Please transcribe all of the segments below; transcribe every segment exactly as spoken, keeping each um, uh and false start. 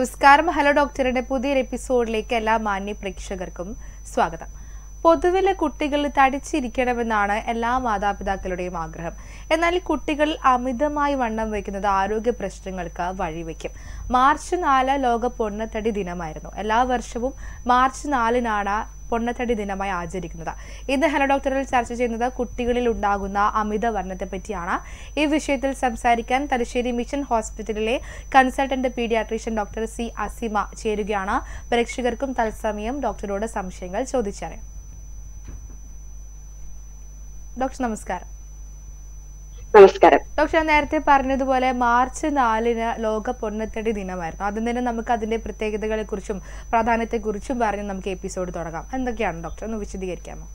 നമസ്കാരം. ഹലോ ഡോക്ടറുടെ പുതിയൊരു എപ്പിസോഡിലേക്ക് എല്ലാ മാന്യ പ്രേക്ഷകർക്കും സ്വാഗതം. പൊതുവിലെ കുട്ടികൾ തടിച്ചിരിക്കണമെന്നാണ് എല്ലാ മാതാപിതാക്കളുടെയും ആഗ്രഹം. എന്നാൽ കുട്ടികൾ അമിതമായി വണ്ണം വയ്ക്കുന്നത് ആരോഗ്യ പ്രശ്നങ്ങൾക്ക് വഴിവെക്കും. മാർച്ച് നാല് ലോക പൊണ്ണത്തടി ദിനമായിരുന്നു. എല്ലാ വർഷവും മാർച്ച് നാലിനാണ് പൊണ്ണത്തടി ദിനമായി ആചരിക്കുന്നത്. ഇന്ന് ഹലോ ഡോക്ടറിൽ ചർച്ച ചെയ്യുന്നത് കുട്ടികളിൽ ഉണ്ടാകുന്ന അമിതവണ്ണത്തെ പറ്റിയാണ്. ഈ വിഷയത്തിൽ സംസാരിക്കാൻ തലശ്ശേരി മിഷൻ ഹോസ്പിറ്റലിലെ consultant paediatrician doctor C Asima ചേരുകയാണ്. പ്രേക്ഷകർക്കും തത്സമയം ഡോക്ടറോട് സംശയങ്ങൾ ചോദിച്ചറിയാം. ഡോക്ടർ നമസ്കാരം. നമസ്കാരം ഡോക്ടർ, നേരത്തെ പറഞ്ഞതുപോലെ മാർച്ച് നാലിന് ലോക പൊണ്ണത്തടി ദിനമായിരുന്നു. അതിന് തന്നെ നമുക്ക് അതിന്റെ പ്രത്യേകതകളെ കുറിച്ചും പ്രാധാന്യത്തെ കുറിച്ചും പറഞ്ഞ് നമുക്ക് എപ്പിസോഡ് തുടങ്ങാം. എന്തൊക്കെയാണ് ഡോക്ടർ, ഒന്ന് വിശദീകരിക്കാമോ?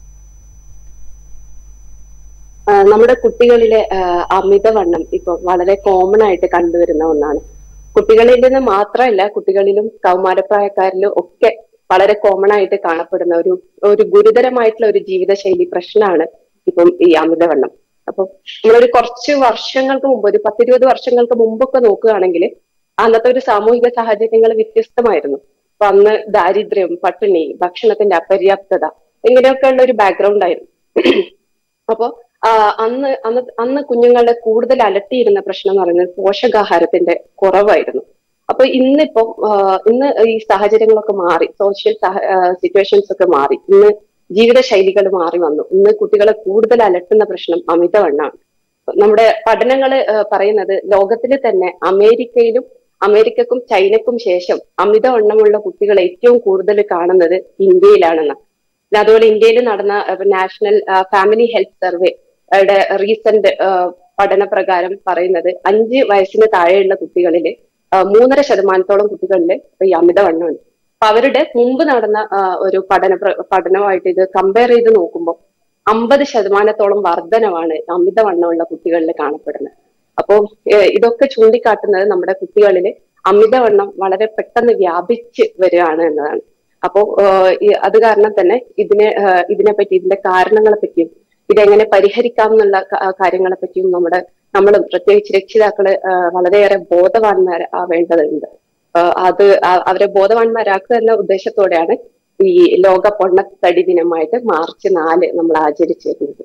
നമ്മുടെ കുട്ടികളിലെ അമിതവണ്ണം ഇപ്പൊ വളരെ കോമൺ ആയിട്ട് കണ്ടുവരുന്ന ഒന്നാണ്. കുട്ടികളിൽ നിന്ന് മാത്രമല്ല, കുട്ടികളിലും കൗമാരപ്രായക്കാരിലും ഒക്കെ വളരെ കോമൺ ആയിട്ട് കാണപ്പെടുന്ന ഒരു ഒരു ഗുരുതരമായിട്ടുള്ള ഒരു ജീവിതശൈലി പ്രശ്നമാണ് ഇപ്പം ഈ അമിതവണ്ണം. അപ്പൊ നമ്മളൊരു കുറച്ച് വർഷങ്ങൾക്ക് മുമ്പ്, ഒരു പത്തിരുപത് വർഷങ്ങൾക്ക് മുമ്പൊക്കെ നോക്കുകയാണെങ്കിൽ അന്നത്തെ ഒരു സാമൂഹിക സാഹചര്യങ്ങൾ വ്യത്യസ്തമായിരുന്നു. അപ്പൊ അന്ന് ദാരിദ്ര്യം, പട്ടിണി, ഭക്ഷണത്തിന്റെ അപര്യാപ്തത ഇങ്ങനെയൊക്കെ ഉള്ള ഒരു ബാക്ക്ഗ്രൗണ്ട് ആയിരുന്നു. അപ്പൊ അന്ന് അന്ന് അന്ന് കുഞ്ഞുങ്ങളെ കൂടുതൽ അലട്ടിയിരുന്ന പ്രശ്നം എന്ന് പറയുന്നത് പോഷകാഹാരത്തിന്റെ കുറവായിരുന്നു. അപ്പൊ ഇന്നിപ്പോ ഇന്ന് ഈ സാഹചര്യങ്ങളൊക്കെ മാറി, സോഷ്യൽ സിറ്റുവേഷൻസ് ഒക്കെ മാറി, ഇന്ന് ജീവിതശൈലികൾ മാറി വന്നു. ഇന്ന് കുട്ടികളെ കൂടുതൽ അലട്ടുന്ന പ്രശ്നം അമിതവണ്ണമാണ്. നമ്മുടെ പഠനങ്ങൾ പറയുന്നത് ലോകത്തിൽ തന്നെ അമേരിക്കയിലും അമേരിക്കക്കും ചൈനക്കും ശേഷം അമിതവണ്ണമുള്ള കുട്ടികൾ ഏറ്റവും കൂടുതൽ കാണുന്നത് ഇന്ത്യയിലാണെന്നാണ്. അതുപോലെ ഇന്ത്യയിൽ നടന്ന നാഷണൽ ഫാമിലി ഹെൽത്ത് സർവേ യുടെ റീസെന്റ് പഠന പ്രകാരം പറയുന്നത് അഞ്ച് വയസ്സിന് താഴെയുള്ള കുട്ടികളില് മൂന്നര ശതമാനത്തോളം കുട്ടികളില് ഈ അമിതവണ്ണമുണ്ട്. അപ്പൊ അവരുടെ മുമ്പ് നടന്ന ഒരു പഠന പഠനമായിട്ട് ഇത് കമ്പയർ ചെയ്ത് നോക്കുമ്പോൾ അമ്പത് ശതമാനത്തോളം വർധനവാണ് അമിതവണ്ണമുള്ള കുട്ടികളിൽ കാണപ്പെടുന്നത്. അപ്പോൾ ഇതൊക്കെ ചൂണ്ടിക്കാട്ടുന്നത് നമ്മുടെ കുട്ടികളില് അമിതവണ്ണം വളരെ പെട്ടെന്ന് വ്യാപിച്ച് വരികയാണ് എന്നതാണ്. അപ്പോ അത് കാരണം തന്നെ ഇതിനെ ഇതിനെപ്പറ്റി ഇതിന്റെ കാരണങ്ങളെ പറ്റിയും ഇതെങ്ങനെ പരിഹരിക്കാം എന്നുള്ള കാര്യങ്ങളെ പറ്റിയും നമ്മുടെ നമ്മളും പ്രത്യേകിച്ച് രക്ഷിതാക്കള് വളരെയേറെ ബോധവാന്മാർ ആവേണ്ടതുണ്ട്. അത് അവരെ ബോധവാന്മാരാക്കുക എന്ന ഉദ്ദേശത്തോടെയാണ് ഈ ലോക പൊണ്ണത്തടി ദിനമായിട്ട് മാർച്ച് നാല് നമ്മൾ ആചരിച്ചിരുന്നത്.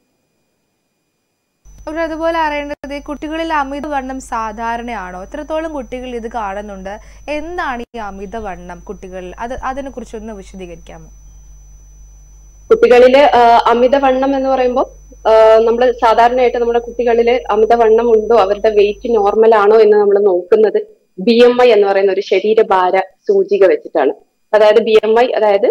അതുപോലെ അറിയേണ്ടത്, കുട്ടികളിൽ അമിതവണ്ണം സാധാരണയാണോ? എത്രത്തോളം കുട്ടികൾ ഇത് കാണുന്നുണ്ട്? എന്താണ് ഈ അമിതവണ്ണം കുട്ടികളിൽ? അത് അതിനെ കുറിച്ചൊന്ന് വിശദീകരിക്കാമോ? കുട്ടികളില് അമിതവണ്ണം എന്ന് പറയുമ്പോൾ നമ്മൾ സാധാരണയായിട്ട് നമ്മുടെ കുട്ടികളില് അമിതവണ്ണം ഉണ്ടോ, അവരുടെ വെയിറ്റ് നോർമൽ ആണോ എന്ന് നമ്മൾ നോക്കുന്നത് ബി എം ഐ എന്ന് പറയുന്ന ഒരു ശരീരഭാര സൂചിക വെച്ചിട്ടാണ്. അതായത് ബി എം ഐ അതായത്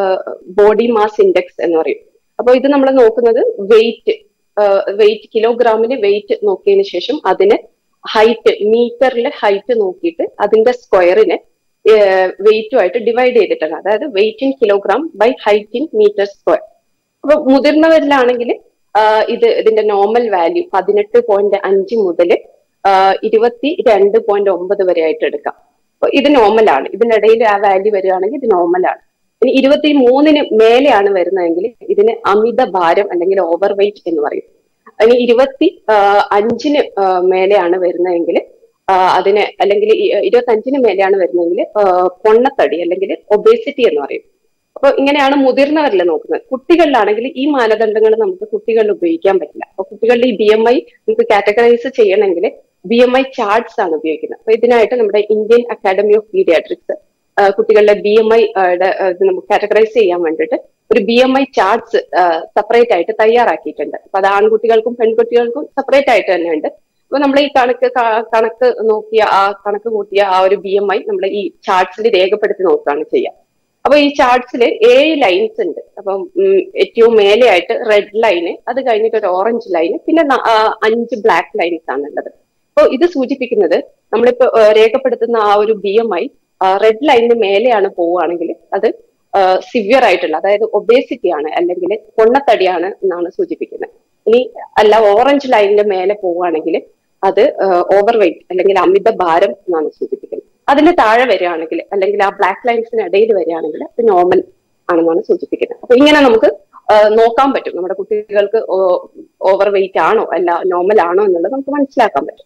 ബോഡി മാസ് ഇൻഡെക്സ് എന്ന് പറയും. അപ്പൊ ഇത് നമ്മൾ നോക്കുന്നത് വെയിറ്റ് വെയിറ്റ് കിലോഗ്രാമിന് വെയിറ്റ് നോക്കിയതിനു ശേഷം അതിന് ഹൈറ്റ് മീറ്ററിലെ ഹൈറ്റ് നോക്കിയിട്ട് അതിന്റെ സ്ക്വയറിനെ വെയിറ്റുമായിട്ട് ഡിവൈഡ് ചെയ്തിട്ടാണ്. അതായത് weight in kilogram by height in metre square. അപ്പൊ മുതിർന്നവരിലാണെങ്കിൽ ഇത് ഇതിന്റെ നോർമൽ വാല്യൂ പതിനെട്ട് പോയിന്റ് അഞ്ച് മുതൽ ഇരുപത്തി രണ്ട് പോയിന്റ് ഒമ്പത് വരെ ആയിട്ട് എടുക്കാം. അപ്പൊ ഇത് നോർമലാണ്. ഇതിനിടയിൽ ആ വാല്യൂ വരികയാണെങ്കിൽ ഇത് നോർമലാണ്. ഇനി ഇരുപത്തി മൂന്നിന് മേലെയാണ് വരുന്നതെങ്കിൽ ഇതിന് അമിത ഭാരം അല്ലെങ്കിൽ ഓവർ വെയിറ്റ് എന്ന് പറയും. ഇനി ഇരുപത്തി അഞ്ചിന് മേലെയാണ് വരുന്നതെങ്കിൽ അതിന് അല്ലെങ്കിൽ ഇരുപത്തി അഞ്ചിന് മേലെയാണ് വരുന്നതെങ്കിൽ പൊണ്ണത്തടി അല്ലെങ്കിൽ ഒബേസിറ്റി എന്ന് പറയും. അപ്പൊ ഇങ്ങനെയാണ് മുതിർന്നവരിൽ നോക്കുന്നത്. കുട്ടികളിലാണെങ്കിൽ ഈ മാനദണ്ഡങ്ങൾ നമുക്ക് കുട്ടികളിൽ ഉപയോഗിക്കാൻ പറ്റില്ല. അപ്പൊ കുട്ടികളുടെ ഈ ബി എം ഐ നമുക്ക് കാറ്റഗറൈസ് ചെയ്യണമെങ്കിൽ ബി എം ഐ ചാർട്ട്സ് ആണ് ഉപയോഗിക്കുന്നത്. അപ്പൊ ഇതിനായിട്ട് നമ്മുടെ ഇന്ത്യൻ അക്കാഡമി ഓഫ് പീഡിയാട്രിക്സ് കുട്ടികളുടെ ബി എം ഐ നമുക്ക് കാറ്റഗറൈസ് ചെയ്യാൻ വേണ്ടിയിട്ട് ഒരു B M I charts separate ആയിട്ട് തയ്യാറാക്കിയിട്ടുണ്ട്. അപ്പൊ അത് ആൺകുട്ടികൾക്കും പെൺകുട്ടികൾക്കും സെപ്പറേറ്റ് ആയിട്ട് തന്നെ ഉണ്ട്. അപ്പൊ നമ്മൾ ഈ കണക്ക് കണക്ക് നോക്കിയ ആ കണക്ക് കൂട്ടിയ ആ ഒരു ബി എം ഐ നമ്മൾ ഈ ചാർട്ട്സിൽ രേഖപ്പെടുത്തി നോക്കുകയാണ് ചെയ്യുക. അപ്പൊ ഈ ചാർട്ട്സിൽ ഏഴ് ലൈൻസ് ഉണ്ട്. അപ്പം ഏറ്റവും മേലെയായിട്ട് റെഡ് ലൈന്, അത് കഴിഞ്ഞിട്ട് ഒരു ഓറഞ്ച് ലൈന്, പിന്നെ അഞ്ച് ബ്ലാക്ക് ലൈൻസ് ആണ് ഉള്ളത്. അപ്പൊ ഇത് സൂചിപ്പിക്കുന്നത് നമ്മളിപ്പോ രേഖപ്പെടുത്തുന്ന ആ ഒരു ബി എം ഐ റെഡ് ലൈനിന് മേലെയാണ് പോവുകയാണെങ്കിൽ അത് സിവിയർ ആയിട്ടുള്ള, അതായത് ഒബേസിറ്റി ആണ് അല്ലെങ്കിൽ പൊണ്ണത്തടിയാണ് എന്നാണ് സൂചിപ്പിക്കുന്നത്. ഇനി അല്ല ഓറഞ്ച് ലൈനിന്റെ മേലെ പോവുകയാണെങ്കിൽ അത് ഓവർ വെയിറ്റ് അല്ലെങ്കിൽ അമിത ഭാരം എന്നാണ് സൂചിപ്പിക്കുന്നത്. അതിന് താഴെ വരികയാണെങ്കിൽ അല്ലെങ്കിൽ ആ ബ്ലാക്ക് ലൈൻസിന് ഇടയിൽ വരികയാണെങ്കിൽ അത് നോർമൽ ആണെന്നാണ് സൂചിപ്പിക്കുന്നത്. അപ്പൊ ഇങ്ങനെ നമുക്ക് നോക്കാൻ പറ്റും നമ്മുടെ കുട്ടികൾക്ക് ഓവർ വെയിറ്റ് ആണോ അല്ല നോർമൽ ആണോ എന്നുള്ളത് നമുക്ക് മനസ്സിലാക്കാൻ പറ്റും.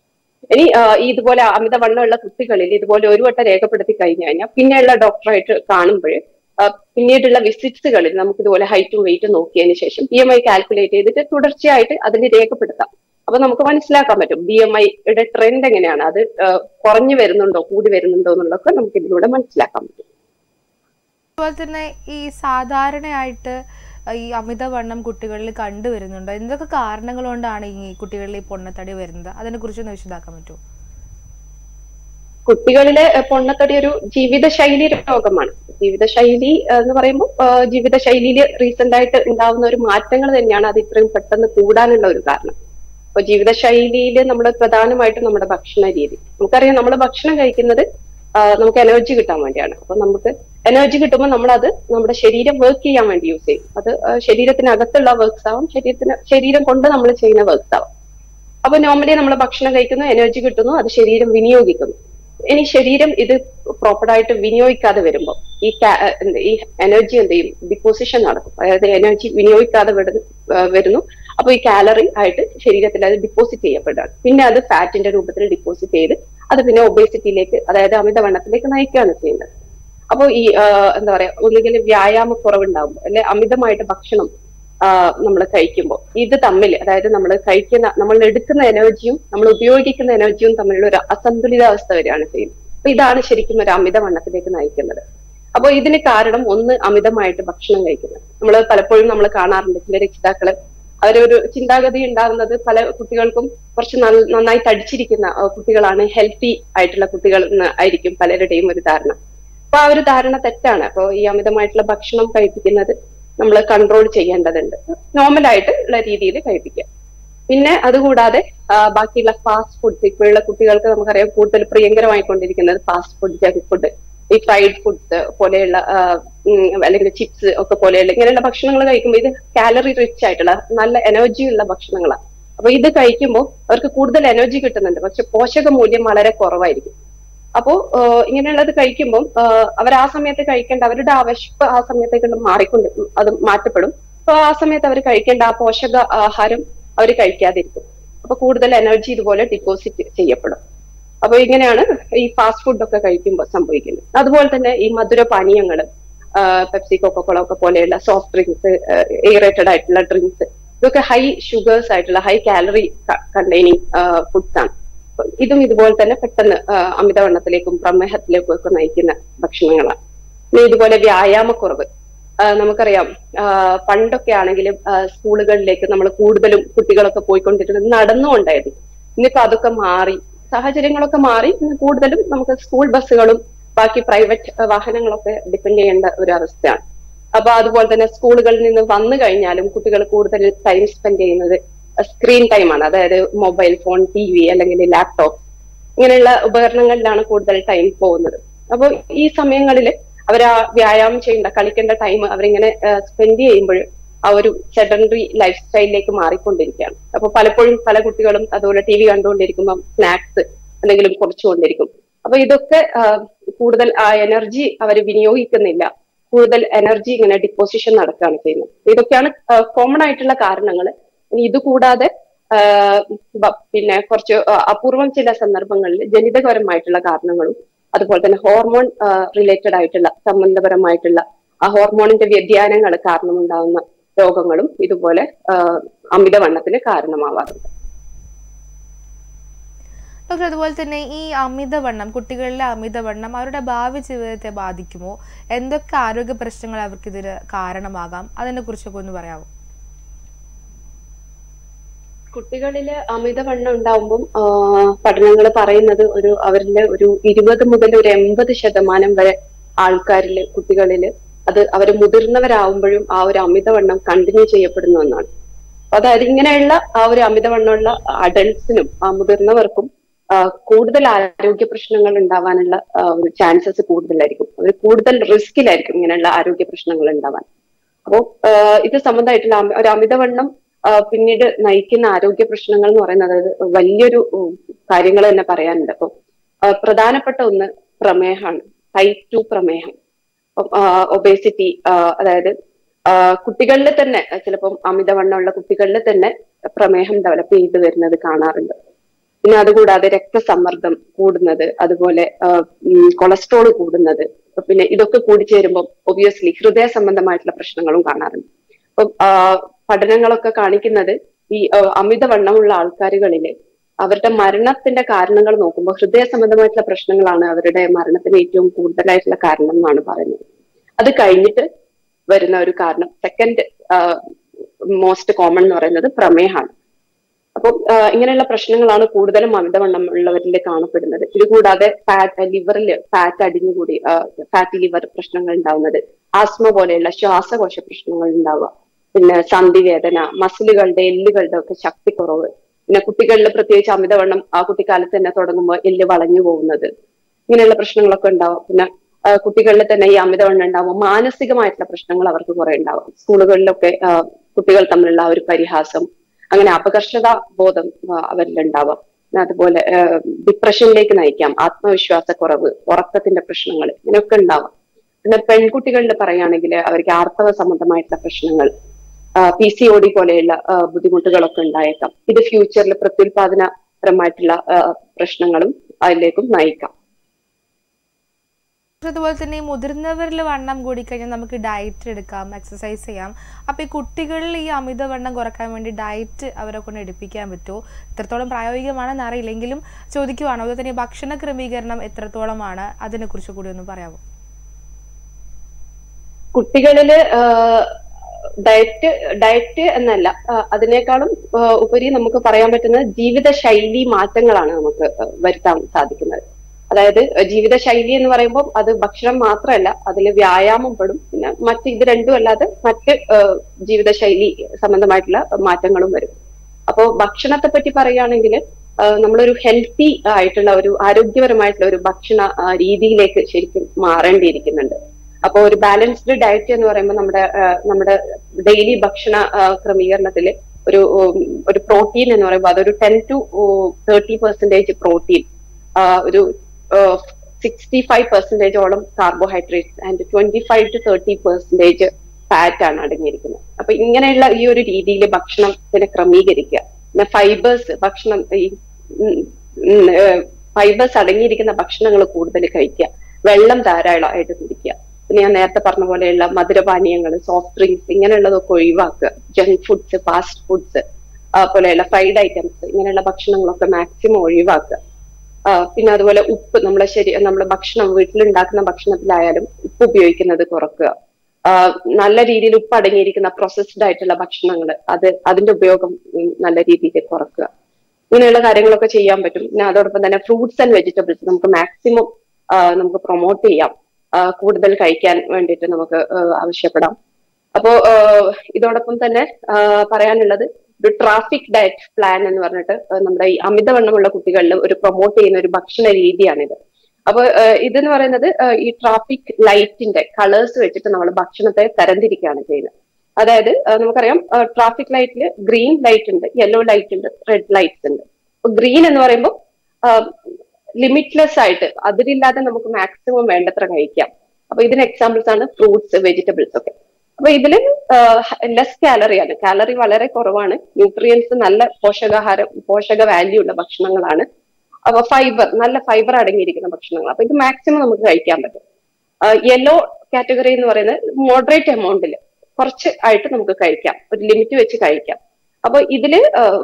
ഇനി ഇതുപോലെ അമിതവണ്ണമുള്ള കുട്ടികളിൽ ഇതുപോലെ ഒരു വട്ടം രേഖപ്പെടുത്തി കഴിഞ്ഞു കഴിഞ്ഞാൽ പിന്നെയുള്ള ഡോക്ടറായിട്ട് കാണുമ്പോൾ പിന്നീടുള്ള വിസിറ്റ്സുകളിൽ നമുക്ക് ഇതുപോലെ ഹൈറ്റും വെയിറ്റും നോക്കിയതിന് ശേഷം ബി എം ഐ കാൽക്കുലേറ്റ് ചെയ്തിട്ട് തുടർച്ചയായിട്ട് അതിന് രേഖപ്പെടുത്താം. അപ്പൊ നമുക്ക് മനസ്സിലാക്കാൻ പറ്റും ബി എം ഐയുടെ ട്രെൻഡ് എങ്ങനെയാണ്, അത് കുറഞ്ഞു വരുന്നുണ്ടോ കൂടി വരുന്നുണ്ടോ എന്നുള്ളതൊക്കെ നമുക്ക് ഇതിലൂടെ മനസ്സിലാക്കാൻ പറ്റും. അതുപോലെ തന്നെ ഈ സാധാരണയായിട്ട് ഈ അമിതവണ്ണം കുട്ടികളിൽ കണ്ടുവരുന്നുണ്ടോ? എന്തൊക്കെ കാരണങ്ങൾ കൊണ്ടാണ് ഈ കുട്ടികളിൽ ഈ പൊണ്ണത്തടി വരുന്നത്? അതിനെ കുറിച്ചൊന്ന് വിശദാക്കാൻ പറ്റുമോ? കുട്ടികളിലെ പൊണ്ണത്തടി ഒരു ജീവിതശൈലി രോഗമാണ്. ജീവിതശൈലി എന്ന് പറയുമ്പോൾ ജീവിതശൈലിയിൽ റീസെന്റ് ആയിട്ട് ഉണ്ടാവുന്ന ഒരു മാറ്റങ്ങൾ തന്നെയാണ് അത് ഇത്രയും പെട്ടെന്ന് കൂടാനുള്ള ഒരു കാരണം. അപ്പൊ ജീവിതശൈലിയിൽ നമ്മൾ പ്രധാനമായിട്ടും നമ്മുടെ ഭക്ഷണ രീതി, നമുക്കറിയാം നമ്മൾ ഭക്ഷണം കഴിക്കുന്നത് നമുക്ക് എനർജി കിട്ടാൻ വേണ്ടിയാണ്. അപ്പൊ നമുക്ക് എനർജി കിട്ടുമ്പോൾ നമ്മൾ അത് നമ്മുടെ ശരീരം വർക്ക് ചെയ്യാൻ വേണ്ടി യൂസ് ചെയ്യും. അത് ശരീരത്തിനകത്തുള്ള വർക്ക്സ് ആവും, ശരീരത്തിന് ശരീരം കൊണ്ട് നമ്മൾ ചെയ്യുന്ന വർക്ക്സ് ആവും. അപ്പൊ നോർമലി നമ്മൾ ഭക്ഷണം കഴിക്കുന്നു, എനർജി കിട്ടുന്നു, അത് ശരീരം വിനിയോഗിക്കുന്നു. ഇനി ശരീരം ഇത് പ്രോപ്പറായിട്ട് വിനിയോഗിക്കാതെ വരുമ്പോൾ ഈ ഈ എനർജി എന്ത് ചെയ്യും, ഡിപ്പോസിഷൻ നടക്കും. അതായത് എനർജി വിനിയോഗിക്കാതെ വരുന്നു. അപ്പൊ ഈ കാലറി ആയിട്ട് ശരീരത്തിൽ അത് ഡിപ്പോസിറ്റ് ചെയ്യപ്പെടുകയാണ്. പിന്നെ അത് ഫാറ്റിന്റെ രൂപത്തിൽ ഡിപ്പോസിറ്റ് ചെയ്ത് അത് പിന്നെ ഒബേസിറ്റിയിലേക്ക്, അതായത് അമിതവണ്ണത്തിലേക്ക് നയിക്കുകയാണ് ചെയ്യുന്നത്. അപ്പോൾ ഈ എന്താ പറയാ, ഒന്നുകിൽ വ്യായാമക്കുറവുണ്ടാകുമ്പോൾ അല്ലെ അമിതമായിട്ട് ഭക്ഷണം നമ്മൾ കഴിക്കുമ്പോൾ ഇത് തമ്മിൽ, അതായത് നമ്മൾ കഴിക്കുന്ന നമ്മൾ എടുക്കുന്ന എനർജിയും നമ്മൾ ഉപയോഗിക്കുന്ന എനർജിയും തമ്മിലുള്ള ഒരു അസന്തുലിതാവസ്ഥ വരികയാണ് ചെയ്യുന്നത്. അപ്പൊ ഇതാണ് ശരിക്കും ഒരു അമിതവണ്ണത്തിലേക്ക് നയിക്കുന്നത്. അപ്പോൾ ഇതിന് കാരണം ഒന്ന് അമിതമായിട്ട് ഭക്ഷണം കഴിക്കുന്നത്. നമ്മൾ പലപ്പോഴും നമ്മൾ കാണാറുണ്ട് ചില രക്ഷിതാക്കള് അവരൊരു ചിന്താഗതി ഉണ്ടാകുന്നത് പല കുട്ടികൾക്കും കുറച്ച് നന്നായി തടിച്ചിരിക്കുന്ന കുട്ടികളാണ് ഹെൽത്തി ആയിട്ടുള്ള കുട്ടികൾ എന്ന് ആയിരിക്കും പലരുടെയും ഒരു ധാരണ. അപ്പൊ ആ ഒരു ധാരണ തെറ്റാണ്. അപ്പോൾ ഈ അമിതമായിട്ടുള്ള ഭക്ഷണം കഴിപ്പിക്കുന്നത് നമ്മൾ കൺട്രോൾ ചെയ്യേണ്ടതുണ്ട്, നോർമലായിട്ട് ഉള്ള രീതിയിൽ കഴിപ്പിക്കുക. പിന്നെ അതുകൂടാതെ ബാക്കിയുള്ള ഫാസ്റ്റ് ഫുഡ്സ്, ഇപ്പോഴുള്ള കുട്ടികൾക്ക് നമുക്കറിയാം കൂടുതൽ പ്രിയങ്കരമായിക്കൊണ്ടിരിക്കുന്നത് ഫാസ്റ്റ് ഫുഡ്, ജങ്ക് ഫുഡ്, ഈ ഫ്രൈഡ് ഫുഡ്സ് പോലെയുള്ള അല്ലെങ്കിൽ ചിപ്സ് ഒക്കെ പോലെയുള്ള ഇങ്ങനെയുള്ള ഭക്ഷണങ്ങൾ കഴിക്കുമ്പോൾ ഇത് കാലറി റിച്ച് ആയിട്ടുള്ള നല്ല എനർജി ഉള്ള ഭക്ഷണങ്ങളാണ്. അപ്പൊ ഇത് കഴിക്കുമ്പോൾ അവർക്ക് കൂടുതൽ എനർജി കിട്ടുന്നുണ്ട്, പക്ഷെ പോഷക മൂല്യം വളരെ കുറവായിരിക്കും. അപ്പോ ഇങ്ങനെയുള്ളത് കഴിക്കുമ്പോൾ അവർ ആ സമയത്ത് കഴിക്കേണ്ട അവരുടെ ആ വിശപ്പ് ആ സമയത്തേക്ക് മാറിക്കൊണ്ട് അത് മാറ്റപ്പെടും. അപ്പൊ ആ സമയത്ത് അവർ കഴിക്കേണ്ട ആ പോഷക ആഹാരം അവർ കഴിക്കാതിരിക്കും. അപ്പൊ കൂടുതൽ എനർജി ഇതുപോലെ ഡിപ്പോസിറ്റ് ചെയ്യപ്പെടും. അപ്പൊ ഇങ്ങനെയാണ് ഈ ഫാസ്റ്റ് ഫുഡ് ഒക്കെ കഴിക്കുമ്പോൾ സംഭവിക്കുന്നത്. അതുപോലെ തന്നെ ഈ മധുര പാനീയങ്ങൾ, പെപ്സി, കൊക്കോകോള ഒക്കെ പോലെയുള്ള സോഫ്റ്റ് ഡ്രിങ്ക്സ്, എയറേറ്റഡ് ആയിട്ടുള്ള ഡ്രിങ്ക്സ്, ഇതൊക്കെ ഹൈ ഷുഗേഴ്സ് ആയിട്ടുള്ള ഹൈ കാലറി കണ്ടെയ്നിങ് ഫുഡ്സ് ആണ്. ഇതും ഇതുപോലെ തന്നെ പെട്ടെന്ന് അമിതവണ്ണത്തിലേക്കും പ്രമേഹത്തിലേക്കും ഒക്കെ നയിക്കുന്ന ഭക്ഷണങ്ങളാണ്. പിന്നെ ഇതുപോലെ വ്യായാമക്കുറവ്, നമുക്കറിയാം പണ്ടൊക്കെ ആണെങ്കിലും സ്കൂളുകളിലേക്ക് നമ്മൾ കൂടുതലും കുട്ടികളൊക്കെ പോയിക്കൊണ്ടിരുന്നത് നടന്നുകൊണ്ടായിരുന്നു. ഇന്നിപ്പോ അതൊക്കെ മാറി, സാഹചര്യങ്ങളൊക്കെ മാറി. ഇന്ന് കൂടുതലും നമുക്ക് സ്കൂൾ ബസ്സുകളും ബാക്കി പ്രൈവറ്റ് വാഹനങ്ങളൊക്കെ ഡിപ്പെൻഡ് ചെയ്യേണ്ട ഒരു അവസ്ഥയാണ്. അപ്പൊ അതുപോലെ തന്നെ സ്കൂളുകളിൽ നിന്ന് വന്നു കഴിഞ്ഞാലും കുട്ടികൾ കൂടുതൽ ടൈം സ്പെൻഡ് ചെയ്യുന്നത് സ്ക്രീൻ ടൈമാണ്. അതായത് മൊബൈൽ ഫോൺ, ടി വി അല്ലെങ്കിൽ ലാപ്ടോപ്പ് ഇങ്ങനെയുള്ള ഉപകരണങ്ങളിലാണ് കൂടുതൽ ടൈം പോകുന്നത്. അപ്പോൾ ഈ സമയങ്ങളിൽ അവർ ആ വ്യായാമം ചെയ്യേണ്ട, കളിക്കേണ്ട ടൈം അവരിങ്ങനെ സ്പെൻഡ് ചെയ്യുമ്പോൾ ആ ഒരു സെഡൻഡറി ലൈഫ് സ്റ്റൈലിലേക്ക് മാറിക്കൊണ്ടിരിക്കുകയാണ്. അപ്പൊ പലപ്പോഴും പല കുട്ടികളും അതുപോലെ ടി വി കണ്ടുകൊണ്ടിരിക്കുമ്പോൾ സ്നാക്സ് എന്തെങ്കിലും കുറച്ചുകൊണ്ടിരിക്കും. അപ്പൊ ഇതൊക്കെ കൂടുതൽ ആ എനർജി അവർ വിനിയോഗിക്കുന്നില്ല, കൂടുതൽ എനർജി ഇങ്ങനെ ഡിപ്പോസിഷൻ നടക്കുകയാണ് ചെയ്യുന്നത്. ഇതൊക്കെയാണ് കോമൺ ആയിട്ടുള്ള കാരണങ്ങൾ. ഇനി ഇത് കൂടാതെ പിന്നെ കുറച്ച് അപൂർവം ചില സന്ദർഭങ്ങളിൽ ജനിതകപരമായിട്ടുള്ള കാരണങ്ങളും അതുപോലെ തന്നെ ഹോർമോൺ റിലേറ്റഡ് ആയിട്ടുള്ള സംബന്ധപരമായിട്ടുള്ള ആ ഹോർമോണിന്റെ വ്യതിയാനങ്ങൾ കാരണമുണ്ടാകുന്ന രോഗങ്ങളും ഇതുപോലെ അമിതവണ്ണത്തിന് കാരണമാവാറുണ്ട്. ഡോക്ടർ, അതുപോലെ തന്നെ ഈ അമിതവണ്ണം, കുട്ടികളിലെ അമിതവണ്ണം അവരുടെ ഭാവി ജീവിതത്തെ ബാധിക്കുമോ? എന്തൊക്കെ ആരോഗ്യ പ്രശ്നങ്ങൾ അവർക്ക് ഇതിന് കാരണമാകാം? അതിനെ കുറിച്ചൊക്കെ ഒന്ന് പറയാമോ? കുട്ടികളില് അമിതവണ്ണം ഉണ്ടാവുമ്പം പഠനങ്ങൾ പറയുന്നത് ഒരു അവരിലെ ഒരു ഇരുപത് മുതൽ ഒരു എൺപത് ശതമാനം വരെ ആൾക്കാരില് കുട്ടികളില് അത് അവർ മുതിർന്നവരാകുമ്പോഴും ആ ഒരു അമിതവണ്ണം കണ്ടിന്യൂ ചെയ്യപ്പെടുന്നു എന്നാണ്. അതായത് ഇങ്ങനെയുള്ള ആ ഒരു അമിതവണ്ണമുള്ള അഡൾട്ട്സിനും ആ മുതിർന്നവർക്കും കൂടുതൽ ആരോഗ്യ പ്രശ്നങ്ങൾ ഉണ്ടാവാനുള്ള ഒരു ചാൻസസ് കൂടുതലായിരിക്കും. അവർ കൂടുതൽ റിസ്കിലായിരിക്കും ഇങ്ങനെയുള്ള ആരോഗ്യ പ്രശ്നങ്ങൾ ഉണ്ടാവാൻ. അപ്പോൾ ഇത് സംബന്ധമായിട്ടുള്ള ഒരു അമിതവണ്ണം പിന്നീട് നയിക്കുന്ന ആരോഗ്യ പ്രശ്നങ്ങൾ എന്ന് പറയുന്നത് വലിയൊരു കാര്യങ്ങൾ തന്നെ പറയാനുണ്ട്. അപ്പം പ്രധാനപ്പെട്ട ഒന്ന് പ്രമേഹമാണ്, ടൈപ്പ് ടു പ്രമേഹം, ഒബേസിറ്റി. അതായത് കുട്ടികളിൽ തന്നെ ചിലപ്പം അമിതവണ്ണമുള്ള കുട്ടികളിൽ തന്നെ പ്രമേഹം ഡെവലപ്പ് ചെയ്ത് വരുന്നത് കാണാറുണ്ട്. പിന്നെ അതുകൂടാതെ രക്തസമ്മർദ്ദം കൂടുന്നത്, അതുപോലെ കൊളസ്ട്രോൾ കൂടുന്നത്, പിന്നെ ഇതൊക്കെ കൂടിച്ചേരുമ്പോൾ ഒബിയസ്ലി ഹൃദയ സംബന്ധമായിട്ടുള്ള പ്രശ്നങ്ങളും കാണാറുണ്ട്. അപ്പൊ പഠനങ്ങളൊക്കെ കാണിക്കുന്നത് ഈ അമിതവണ്ണമുള്ള ആൾക്കാരുകളില് അവരുടെ മരണത്തിന്റെ കാരണങ്ങൾ നോക്കുമ്പോൾ ഹൃദയ സംബന്ധമായിട്ടുള്ള പ്രശ്നങ്ങളാണ് അവരുടെ മരണത്തിന് ഏറ്റവും കൂടുതലായിട്ടുള്ള കാരണം എന്നാണ് പറയുന്നത്. അത് കഴിഞ്ഞിട്ട് വരുന്ന ഒരു കാരണം, സെക്കൻഡ് മോസ്റ്റ് കോമൺ എന്ന് പറയുന്നത് പ്രമേഹമാണ്. അപ്പം ഇങ്ങനെയുള്ള പ്രശ്നങ്ങളാണ് കൂടുതലും അമിതവണ്ണം ഉള്ളവരിൽ കാണപ്പെടുന്നത്. ഇത് കൂടാതെ ഫാറ്റ് ലിവറിൽ ഫാറ്റ് അടിഞ്ഞുകൂടി ഫാറ്റി ലിവർ പ്രശ്നങ്ങൾ ഉണ്ടാവുന്നത്, ആസ്മ പോലെയുള്ള ശ്വാസകോശ പ്രശ്നങ്ങൾ ഉണ്ടാവുക, പിന്നെ സന്ധിവേദന, മസിലുകളുടെ എല്ലുകളുടെ ഒക്കെ ശക്തി കുറവ്, പിന്നെ കുട്ടികളിൽ പ്രത്യേകിച്ച് അമിതവണ്ണം ആ കുട്ടിക്കാലത്ത് തന്നെ തുടങ്ങുമ്പോൾ എല്ല് വളഞ്ഞു പോകുന്നത്, ഇങ്ങനെയുള്ള പ്രശ്നങ്ങളൊക്കെ ഉണ്ടാവും. പിന്നെ കുട്ടികളിൽ തന്നെ ഈ അമിതവണ്ണം ഉണ്ടാവുമ്പോൾ മാനസികമായിട്ടുള്ള പ്രശ്നങ്ങൾ അവർക്ക് കുറെ ഉണ്ടാവും. സ്കൂളുകളിലൊക്കെ കുട്ടികൾ തമ്മിലുള്ള ഒരു പരിഹാസം, അങ്ങനെ അപകർഷതാ ബോധം അവരിലുണ്ടാവാം. അതുപോലെ ഡിപ്രഷനിലേക്ക് നയിക്കാം, ആത്മവിശ്വാസക്കുറവ്, ഉറക്കത്തിന്റെ പ്രശ്നങ്ങൾ, ഇങ്ങനെയൊക്കെ ഉണ്ടാവാം. പിന്നെ പെൺകുട്ടികളിൽ പറയുകയാണെങ്കിൽ അവർക്ക് ആർത്തവ സംബന്ധമായിട്ടുള്ള പ്രശ്നങ്ങൾ, പി സി ഒ ഡി പോലെയുള്ള ബുദ്ധിമുട്ടുകളൊക്കെ ഉണ്ടായേക്കാം. ഇത് ഫ്യൂച്ചറിൽ പ്രത്യുൽപാദനപരമായിട്ടുള്ള പ്രശ്നങ്ങളും അതിലേക്കും നയിക്കാം. അതുപോലെ തന്നെ മുതിർന്നവരിൽ വണ്ണം കൂടിക്കഴിഞ്ഞാൽ നമുക്ക് ഡയറ്റ് എടുക്കാം, എക്സസൈസ് ചെയ്യാം. അപ്പൊ ഈ കുട്ടികളിൽ ഈ അമിതവണ്ണം കുറക്കാൻ വേണ്ടി ഡയറ്റ് അവരെ കൊണ്ട് എടുപ്പിക്കാൻ പറ്റുമോ? എത്രത്തോളം പ്രായോഗികമാണെന്ന് അറിയില്ലെങ്കിലും ചോദിക്കുവാണ്. അതുപോലെ തന്നെ ഭക്ഷണ ക്രമീകരണം എത്രത്തോളമാണ്, അതിനെ കുറിച്ച് കൂടി ഒന്ന് പറയാമോ? കുട്ടികളില് ഡയറ്റ് ഡയറ്റ് എന്നല്ല, അതിനേക്കാളും ഉപരി നമുക്ക് പറയാൻ പറ്റുന്നത് ജീവിതശൈലി മാറ്റങ്ങളാണ് നമുക്ക് വരുത്താൻ സാധിക്കുന്നത്. അതായത് ജീവിതശൈലി എന്ന് പറയുമ്പോൾ അത് ഭക്ഷണം മാത്രമല്ല, അതിൽ വ്യായാമം പെടും, പിന്നെ മറ്റ് ഇത് രണ്ടും അല്ലാതെ മറ്റ് ജീവിതശൈലി സംബന്ധമായിട്ടുള്ള മാറ്റങ്ങളും വരും. അപ്പോൾ ഭക്ഷണത്തെ പറ്റി പറയുകയാണെങ്കിൽ നമ്മളൊരു ഹെൽത്തി ആയിട്ടുള്ള ഒരു ആരോഗ്യപരമായിട്ടുള്ള ഒരു ഭക്ഷണ രീതിയിലേക്ക് ശരിക്കും മാറേണ്ടിയിരിക്കുന്നുണ്ട്. അപ്പോൾ ഒരു ബാലൻസ്ഡ് ഡയറ്റ് എന്ന് പറയുമ്പോൾ നമ്മുടെ നമ്മുടെ ഡെയിലി ഭക്ഷണ ക്രമീകരണത്തിൽ ഒരു ഒരു പ്രോട്ടീൻ എന്ന് പറയുമ്പോൾ അതൊരു ten to thirty percentage protein, ഒരു സിക്സ്റ്റി ഫൈവ് പെർസെന്റേജോളം carbohydrates and twenty five to thirty percentage fat ആണ് അടങ്ങിയിരിക്കുന്നത്. അപ്പൊ ഇങ്ങനെയുള്ള ഈ ഒരു രീതിയിൽ ഭക്ഷണത്തിനെ ക്രമീകരിക്കുക. പിന്നെ ഫൈബേഴ്സ് ഭക്ഷണം, ഈ ഫൈബേഴ്സ് അടങ്ങിയിരിക്കുന്ന ഭക്ഷണങ്ങൾ കൂടുതൽ കഴിക്കുക, വെള്ളം ധാരാളമായിട്ട് കുടിക്കുക. പിന്നെ ഞാൻ നേരത്തെ പറഞ്ഞ പോലെയുള്ള മധുരപാനീയങ്ങൾ, സോഫ്റ്റ് ഡ്രിങ്ക്സ്, ഇങ്ങനെയുള്ളതൊക്കെ ഒഴിവാക്കുക. ജങ്ക് ഫുഡ്സ്, ഫാസ്റ്റ് ഫുഡ്സ് പോലെയുള്ള ഫ്രൈഡ് ഐറ്റംസ്, ഇങ്ങനെയുള്ള ഭക്ഷണങ്ങളൊക്കെ മാക്സിമം ഒഴിവാക്കുക. പിന്നെ അതുപോലെ ഉപ്പ്, നമ്മളെ ശരി നമ്മളെ ഭക്ഷണം വീട്ടിലുണ്ടാക്കുന്ന ഭക്ഷണത്തിലായാലും ഉപ്പ് ഉപയോഗിക്കുന്നത് കുറക്കുക. നല്ല രീതിയിൽ ഉപ്പ് അടങ്ങിയിരിക്കുന്ന പ്രോസസ്ഡ് ആയിട്ടുള്ള ഭക്ഷണങ്ങൾ, അത് അതിന്റെ ഉപയോഗം നല്ല രീതിയിൽ കുറക്കുക. ഇങ്ങനെയുള്ള കാര്യങ്ങളൊക്കെ ചെയ്യാൻ പറ്റും. പിന്നെ അതോടൊപ്പം തന്നെ ഫ്രൂട്ട്സ് ആൻഡ് വെജിറ്റബിൾസ് നമുക്ക് മാക്സിമം നമുക്ക് പ്രൊമോട്ട് ചെയ്യാം, കൂടുതൽ കഴിക്കാൻ വേണ്ടിയിട്ട് നമുക്ക് ആവശ്യപ്പെടാം. അപ്പോ ഇതോടൊപ്പം തന്നെ പറയാനുള്ളത് ഒരു ട്രാഫിക് ഡയറ്റ് പ്ലാൻ എന്ന് പറഞ്ഞിട്ട് നമ്മുടെ ഈ അമിതവണ്ണമുള്ള കുട്ടികളിൽ ഒരു പ്രൊമോട്ട് ചെയ്യുന്ന ഒരു ഭക്ഷണ രീതിയാണിത്. അപ്പൊ ഇതെന്ന് പറയുന്നത് ഈ ട്രാഫിക് ലൈറ്റിന്റെ കളേഴ്സ് വെച്ചിട്ട് നമ്മൾ ഭക്ഷണത്തെ തരംതിരിക്കുകയാണ് ചെയ്യുന്നത്. അതായത് നമുക്കറിയാം ട്രാഫിക് ലൈറ്റിൽ ഗ്രീൻ ലൈറ്റ് ഉണ്ട്, യെല്ലോ ലൈറ്റ് ഉണ്ട്, റെഡ് ലൈറ്റ്സ് ഉണ്ട്. അപ്പൊ ഗ്രീൻ എന്ന് പറയുമ്പോൾ ലിമിറ്റ്ലെസ് ആയിട്ട് അതിലില്ലാതെ നമുക്ക് മാക്സിമം വേണ്ടത്ര കഴിക്കാം. അപ്പൊ ഇതിന് എക്സാമ്പിൾസ് ആണ് ഫ്രൂട്ട്സ്, വെജിറ്റബിൾസ് ഒക്കെ. അപ്പൊ ഇതില് ലെസ് കാലറിയാണ്, കാലറി വളരെ കുറവാണ്, ന്യൂട്രിയൻസ് നല്ല പോഷകാഹാരം പോഷക വാല്യൂ ഉള്ള ഭക്ഷണങ്ങളാണ്. അപ്പൊ ഫൈബർ, നല്ല ഫൈബർ അടങ്ങിയിരിക്കുന്ന ഭക്ഷണങ്ങൾ. അപ്പൊ ഇത് മാക്സിമം നമുക്ക് കഴിക്കാൻ പറ്റും. യെല്ലോ കാറ്റഗറി എന്ന് പറയുന്നത് മോഡറേറ്റ് എമൗണ്ടിൽ കുറച്ച് ആയിട്ട് നമുക്ക് കഴിക്കാം, ഒരു ലിമിറ്റ് വെച്ച് കഴിക്കാം. അപ്പൊ ഇതില്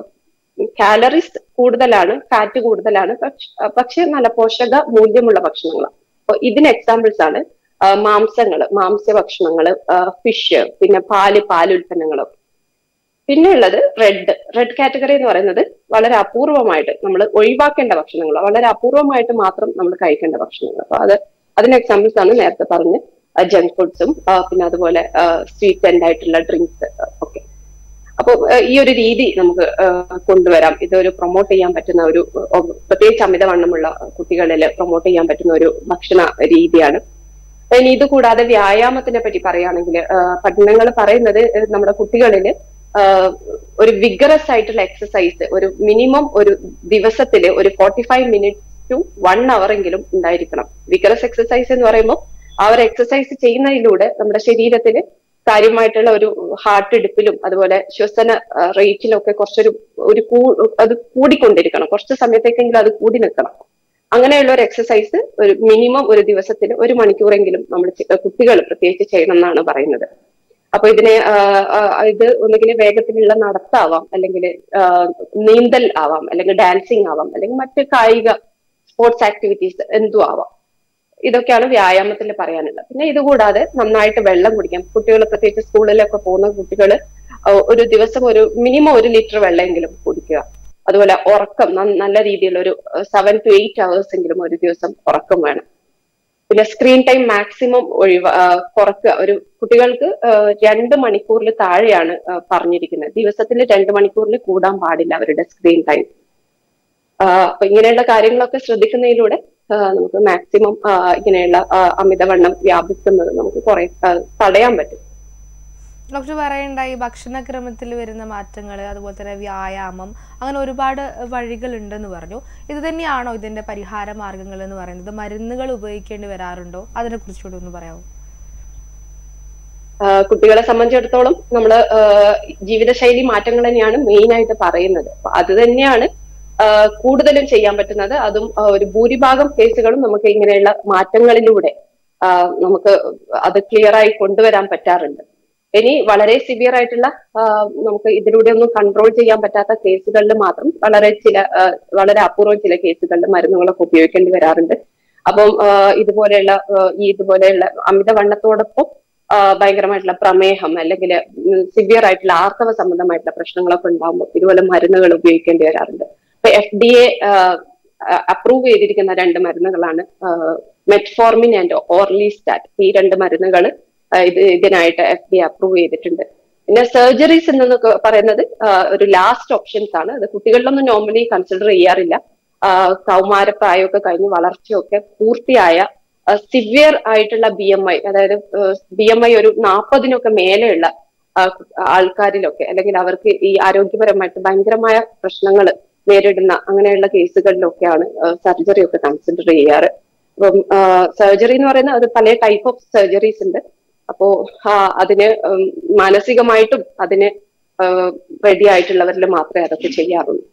കാലറീസ് കൂടുതലാണ്, ഫാറ്റ് കൂടുതലാണ്, പക്ഷെ നല്ല പോഷക മൂല്യമുള്ള ഭക്ഷണങ്ങളാണ്. അപ്പൊ ഇതിന് എക്സാമ്പിൾസ് ആണ് മാംസങ്ങള്, മാംസ്യഭക്ഷണങ്ങള്, ഫിഷ്, പിന്നെ പാല്, പാലുൽപ്പന്നങ്ങളൊക്കെ. പിന്നെ ഉള്ളത് റെഡ് റെഡ് കാറ്റഗറി എന്ന് പറയുന്നത് വളരെ അപൂർവമായിട്ട് നമ്മൾ ഒഴിവാക്കേണ്ട ഭക്ഷണങ്ങൾ, വളരെ അപൂർവമായിട്ട് മാത്രം നമ്മൾ കഴിക്കേണ്ട ഭക്ഷണങ്ങൾ. അപ്പൊ അത് അതിന് എക്സാമ്പിൾസ് ആണ് നേരത്തെ പറഞ്ഞ് ജങ്ക് ഫുഡ്സും പിന്നെ അതുപോലെ സ്വീറ്റ് എൻഡ് ആയിട്ടുള്ള ഡ്രിങ്ക്സ് ഒക്കെ. അപ്പൊ ഈ ഒരു രീതി നമുക്ക് കൊണ്ടുവരാം. ഇതൊരു പ്രൊമോട്ട് ചെയ്യാൻ പറ്റുന്ന ഒരു, പ്രത്യേകിച്ച് അമിതവണ്ണമുള്ള കുട്ടികളിൽ പ്രൊമോട്ട് ചെയ്യാൻ പറ്റുന്ന ഒരു ഭക്ഷണ രീതിയാണ്. ഇനി ഇത് കൂടാതെ വ്യായാമത്തിനെ പറ്റി പറയുകയാണെങ്കിൽ പഠനങ്ങൾ പറയുന്നത് നമ്മുടെ കുട്ടികളിൽ ഒരു വിഗറസ് ആയിട്ടുള്ള എക്സസൈസ് ഒരു മിനിമം ഒരു ദിവസത്തില് ഒരു forty five minutes to one hour എങ്കിലും ഉണ്ടായിരിക്കണം. വിഗറസ് എക്സസൈസ് എന്ന് പറയുമ്പോൾ ആ ഒരു എക്സസൈസ് ചെയ്യുന്നതിലൂടെ നമ്മുടെ ശരീരത്തിന് കാര്യമായിട്ടുള്ള ഒരു ഹാർട്ട് ഇടിപ്പിലും അതുപോലെ ശ്വസന റേറ്റിലും ഒക്കെ കുറച്ചൊരു ഒരു അത് കൂടിക്കൊണ്ടിരിക്കണം. കുറച്ച് സമയത്തേക്കെങ്കിലും അത് കൂടി നിൽക്കണം. അങ്ങനെയുള്ള ഒരു എക്സസൈസ് ഒരു മിനിമം ഒരു ദിവസത്തിൽ ഒരു മണിക്കൂറെങ്കിലും നമ്മൾ കുട്ടികൾ പ്രത്യേകിച്ച് ചെയ്യണം എന്നാണ് പറയുന്നത്. അപ്പൊ ഇതിനെ ഇത് ഒന്നുകിൽ വേഗത്തിലുള്ള നടത്താവാം, അല്ലെങ്കിൽ നീന്തൽ ആവാം, അല്ലെങ്കിൽ ഡാൻസിങ് ആവാം, അല്ലെങ്കിൽ മറ്റ് കായിക സ്പോർട്സ് ആക്ടിവിറ്റീസ് എന്തും ആവാം. ഇതൊക്കെയാണ് വ്യായാമത്തിൽ പറയാനുള്ളത്. പിന്നെ ഇതുകൂടാതെ നന്നായിട്ട് വെള്ളം കുടിക്കാം. കുട്ടികൾ പ്രത്യേകിച്ച് സ്കൂളിലൊക്കെ പോകുന്ന കുട്ടികൾ ഒരു ദിവസം ഒരു മിനിമം ഒരു ലിറ്റർ വെള്ളമെങ്കിലും കുടിക്കുക. അതുപോലെ ഉറക്കം നല്ല രീതിയിലുള്ള ഒരു സെവൻ ടു എയ്റ്റ് അവേഴ്സ് എങ്കിലും ഒരു ദിവസം ഉറക്കം വേണം. പിന്നെ സ്ക്രീൻ ടൈം മാക്സിമം ഒഴിവ കുറക്കുക. ഒരു കുട്ടികൾക്ക് രണ്ട് മണിക്കൂറിൽ താഴെയാണ് പറഞ്ഞിരിക്കുന്നത്. ദിവസത്തിൽ രണ്ട് മണിക്കൂറിൽ കൂടാൻ പാടില്ല അവരുടെ സ്ക്രീൻ ടൈം. അപ്പൊ ഇങ്ങനെയുള്ള കാര്യങ്ങളൊക്കെ ശ്രദ്ധിക്കുന്നതിലൂടെ നമുക്ക് മാക്സിമം ഇങ്ങനെയുള്ള അമിതവണ്ണം വ്യാപിക്കുന്നത് നമുക്ക് കുറെ തടയാൻ പറ്റും. ഡോക്ടർ പറയണ്ടായി ഭക്ഷണക്രമത്തിൽ വരുന്ന മാറ്റങ്ങൾ, അതുപോലെ തന്നെ വ്യായാമം, അങ്ങനെ ഒരുപാട് വഴികൾ ഉണ്ടെന്ന് പറഞ്ഞു. ഇത് തന്നെയാണോ ഇതിന്റെ പരിഹാര മാർഗങ്ങൾ എന്ന് പറയുന്നത്? മരുന്നുകൾ ഉപയോഗിക്കേണ്ടി വരാറുണ്ടോ? അതിനെ കുറിച്ചുകൂടി ഒന്ന് പറയാമോ? കുട്ടികളെ സംബന്ധിച്ചിടത്തോളം നമ്മള് ജീവിതശൈലി മാറ്റങ്ങൾ തന്നെയാണ് മെയിൻ ആയിട്ട് പറയുന്നത്. അത് തന്നെയാണ് കൂടുതലും ചെയ്യാൻ പറ്റുന്നത്. അതും ഒരു ഭൂരിഭാഗം കേസുകളും നമുക്ക് ഇങ്ങനെയുള്ള മാറ്റങ്ങളിലൂടെ നമുക്ക് അത് ക്ലിയർ ആയി കൊണ്ടുവരാൻ പറ്റാറുണ്ട്. ഇനി വളരെ സിവിയർ ആയിട്ടുള്ള നമുക്ക് ഇതിലൂടെ ഒന്നും കൺട്രോൾ ചെയ്യാൻ പറ്റാത്ത കേസുകളിൽ മാത്രം വളരെ ചില വളരെ അപൂർവം ചില കേസുകളിൽ മരുന്നുകളൊക്കെ ഉപയോഗിക്കേണ്ടി വരാറുണ്ട്. അപ്പം ഇതുപോലെയുള്ള ഈ ഇതുപോലെയുള്ള അമിതവണ്ണത്തോടൊപ്പം ഭയങ്കരമായിട്ടുള്ള പ്രമേഹം അല്ലെങ്കിൽ സിവിയർ ആയിട്ടുള്ള ആർത്തവ സംബന്ധമായിട്ടുള്ള പ്രശ്നങ്ങളൊക്കെ ഉണ്ടാകുമ്പോൾ ഇതുപോലെ മരുന്നുകൾ ഉപയോഗിക്കേണ്ടി വരാറുണ്ട്. ഇപ്പൊ എഫ് ഡി എ അപ്രൂവ് ചെയ്തിരിക്കുന്ന രണ്ട് മരുന്നുകളാണ് മെറ്റ്ഫോർമിൻ ആൻഡ് ഓർലിസ്റ്റാറ്റ്. ഈ രണ്ട് മരുന്നുകൾ ഇത് ഇതിനായിട്ട് എഫ് ഡി എ അപ്രൂവ് ചെയ്തിട്ടുണ്ട്. പിന്നെ സർജറീസ് എന്നൊക്കെ പറയുന്നത് ഒരു ലാസ്റ്റ് ഓപ്ഷൻസ് ആണ്. അത് കുട്ടികളിലൊന്നും നോർമലി കൺസിഡർ ചെയ്യാറില്ല. കൗമാരപ്രായമൊക്കെ കഴിഞ്ഞ് വളർച്ചയൊക്കെ പൂർത്തിയായ സിവിയർ ആയിട്ടുള്ള ബി എം ഐ, അതായത് ബി എം ഐ ഒരു നാൽപ്പതിനൊക്കെ മേലെയുള്ള ആൾക്കാരിലൊക്കെ, അല്ലെങ്കിൽ അവർക്ക് ഈ ആരോഗ്യപരമായിട്ട് ഭയങ്കരമായ പ്രശ്നങ്ങൾ നേരിടുന്ന അങ്ങനെയുള്ള കേസുകളിലൊക്കെയാണ് സർജറി ഒക്കെ കൺസിഡർ ചെയ്യാറ്. അപ്പം സർജറി എന്ന് പറയുന്നത് അത് പല ടൈപ്പ് ഓഫ് സർജറീസ് ഉണ്ട്. അപ്പോ അതിന് മാനസികമായിട്ടും അതിന് റെഡി ആയിട്ടുള്ളവരിൽ മാത്രമേ അതൊക്കെ ചെയ്യാറുള്ളൂ.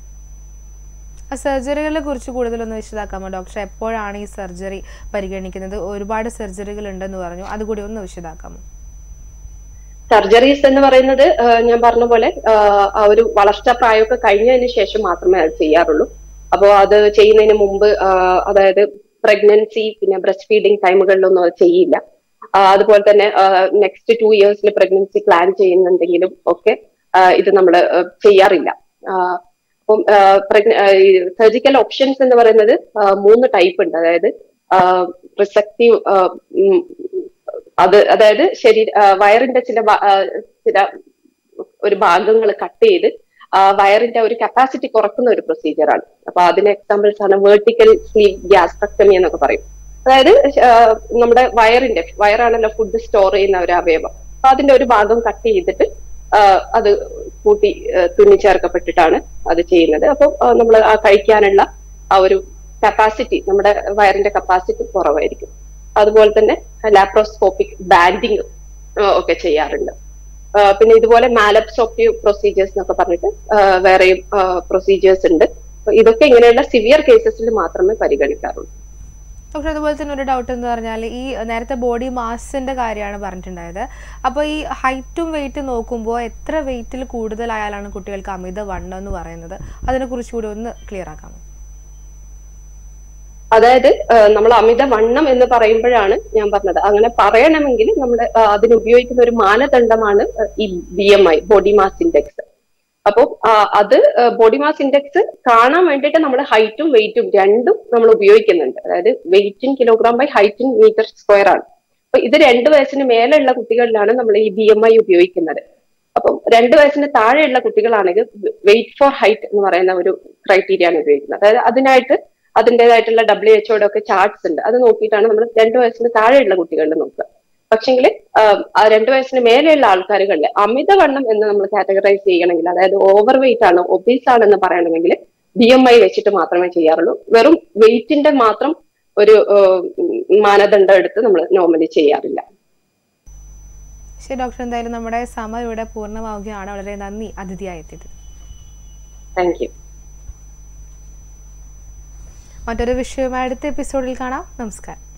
സർജറികളെ കുറിച്ച് കൂടുതലൊന്ന് വിശദാക്കാമോ ഡോക്ടർ? എപ്പോഴാണ് ഈ സർജറി പരിഗണിക്കുന്നത്? ഒരുപാട് സർജറികൾ ഉണ്ടെന്ന് പറഞ്ഞു, അതുകൂടി ഒന്ന് വിശദാക്കാമോ? സർജറീസ് എന്ന് പറയുന്നത് ഞാൻ പറഞ്ഞ പോലെ ആ ഒരു വളർച്ചാ പ്രായമൊക്കെ കഴിഞ്ഞതിന് ശേഷം മാത്രമേ അത് ചെയ്യാറുള്ളൂ. അപ്പോൾ അത് ചെയ്യുന്നതിന് മുമ്പ്, അതായത് പ്രഗ്നൻസി പിന്നെ ബ്രസ്റ്റ് ഫീഡിങ് ടൈമുകളിലൊന്നും അത് ചെയ്യില്ല. അതുപോലെ തന്നെ നെക്സ്റ്റ് ടു ഇയേഴ്സിൽ പ്രഗ്നൻസി പ്ലാൻ ചെയ്യുന്നുണ്ടെങ്കിലും ഒക്കെ ഇത് നമ്മൾ ചെയ്യാറില്ല. അപ്പം സർജിക്കൽ ഓപ്ഷൻസ് എന്ന് പറയുന്നത് മൂന്ന് ടൈപ്പ് ഉണ്ട്. അതായത് റിസെക്റ്റീവ്, അത് അതായത് ശരീര വയറിന്റെ ചില ചില ഒരു ഭാഗങ്ങൾ കട്ട് ചെയ്ത് വയറിന്റെ ഒരു കപ്പാസിറ്റി കുറക്കുന്ന ഒരു പ്രൊസീജിയറാണ്. അപ്പൊ അതിന് എക്സാമ്പിൾസ് ആണ് വെർട്ടിക്കൽ സ്ലീവ് ഗ്യാസ്ട്രക്ടമി എന്നൊക്കെ പറയും. അതായത് നമ്മുടെ വയറിന്റെ വയറാണല്ലോ ഫുഡ് സ്റ്റോർ ചെയ്യുന്ന ഒരു അവയവം. അപ്പൊ അതിന്റെ ഒരു ഭാഗം കട്ട് ചെയ്തിട്ട് അത് കൂട്ടി തുന്നി ചേർക്കപ്പെട്ടിട്ടാണ് അത് ചെയ്യുന്നത്. അപ്പോൾ നമ്മൾ ആ കഴിക്കാനുള്ള ആ ഒരു കപ്പാസിറ്റി, നമ്മുടെ വയറിന്റെ കപ്പാസിറ്റി കുറവായിരിക്കും. അതുപോലെ തന്നെ ലാപ്രോസ്കോപ്പിക് ബാൻഡിങ് ഒക്കെ ചെയ്യാറുണ്ട്. പിന്നെ ഇതുപോലെ മാലപ്സോപ്റ്റീവ് പ്രൊസീജിയേഴ്സ് എന്നൊക്കെ പറഞ്ഞിട്ട് വേറെയും പ്രൊസീജിയേഴ്സ് ഉണ്ട്. ഇതൊക്കെ ഇങ്ങനെയുള്ള സിവിയർ കേസസിൽ മാത്രമേ പരിഗണിക്കാറുള്ളൂ. ഡോക്ടർ, അതുപോലെ തന്നെ ഒരു ഡൗട്ട് എന്ന് പറഞ്ഞാൽ, ഈ നേരത്തെ ബോഡി മാസിന്റെ കാര്യമാണ് പറഞ്ഞിട്ടുണ്ടായത്. അപ്പോൾ ഈ ഹൈറ്റും വെയിറ്റും നോക്കുമ്പോൾ എത്ര വെയിറ്റിൽ കൂടുതലായാലാണ് കുട്ടികൾക്ക് അമിത വണ്ണം എന്ന് പറയുന്നത്? അതിനെ കുറിച്ചുകൂടി ഒന്ന് ക്ലിയർ ആക്കാമോ? അതായത് നമ്മൾ അമിത വണ്ണം എന്ന് പറയുമ്പോഴാണ് ഞാൻ പറഞ്ഞത്, അങ്ങനെ പറയണമെങ്കിൽ നമ്മൾ അതിന് ഉപയോഗിക്കുന്ന ഒരു മാനദണ്ഡമാണ് ഈ B M I, body mass index. അപ്പോൾ അത് ബോഡി മാസ് ഇൻഡെക്സ് കാണാൻ വേണ്ടിയിട്ട് നമ്മൾ ഹൈറ്റും വെയിറ്റും രണ്ടും നമ്മൾ ഉപയോഗിക്കുന്നുണ്ട്. അതായത് weight in kilogram by height in metre square ആണ്. അപ്പൊ ഇത് രണ്ട് വയസ്സിന് മേലെയുള്ള കുട്ടികളിലാണ് നമ്മൾ ഈ ബി എം ഐ ഉപയോഗിക്കുന്നത്. അപ്പം രണ്ട് വയസ്സിന് താഴെയുള്ള കുട്ടികളാണെങ്കിൽ വെയിറ്റ് ഫോർ ഹൈറ്റ് എന്ന് പറയുന്ന ഒരു ക്രൈറ്റീരിയ ആണ് ഉപയോഗിക്കുന്നത്. അതായത് അതിനായിട്ട് അതിൻ്റെതായിട്ടുള്ള ഡബ്ല്യു എച്ച്ഒയുടെ ഒക്കെ ചാർട്ട്സ് ഉണ്ട്. അത് നോക്കിയിട്ടാണ് നമ്മൾ രണ്ട് വയസ്സിന് താഴെയുള്ള കുട്ടികളിൽ നോക്കുക. പക്ഷെങ്കിൽ രണ്ടു വയസ്സിന് മേലെയുള്ള ആൾക്കാരുകളിൽ അമിതവണ്ണം എന്ന് നമ്മൾ കാറ്റഗറൈസ് ചെയ്യണമെങ്കിൽ, അതായത് ഓവർ വെയിറ്റ് ആണ്, ഒബീസ് ആണെന്ന് പറയണമെങ്കിൽ ബി എം ഐ വെച്ചിട്ട് മാത്രമേ ചെയ്യാറുള്ളൂ. വെറും വെയിറ്റിന്റെ മാത്രം ഒരു മാനദണ്ഡം എടുത്ത് നമ്മൾ നോർമലി ചെയ്യാറില്ല. ശരി ഡോക്ടർ, എന്തായാലും നമ്മുടെ സമയം ഇവിടെ പൂർണ്ണമാവുകയാണ്. വളരെ നന്ദി അതിഥിയായി എത്തിയത്. Thank you. മറ്റൊരു വിഷയവുമായി അടുത്ത എപ്പിസോഡിൽ കാണാം. നമസ്കാരം.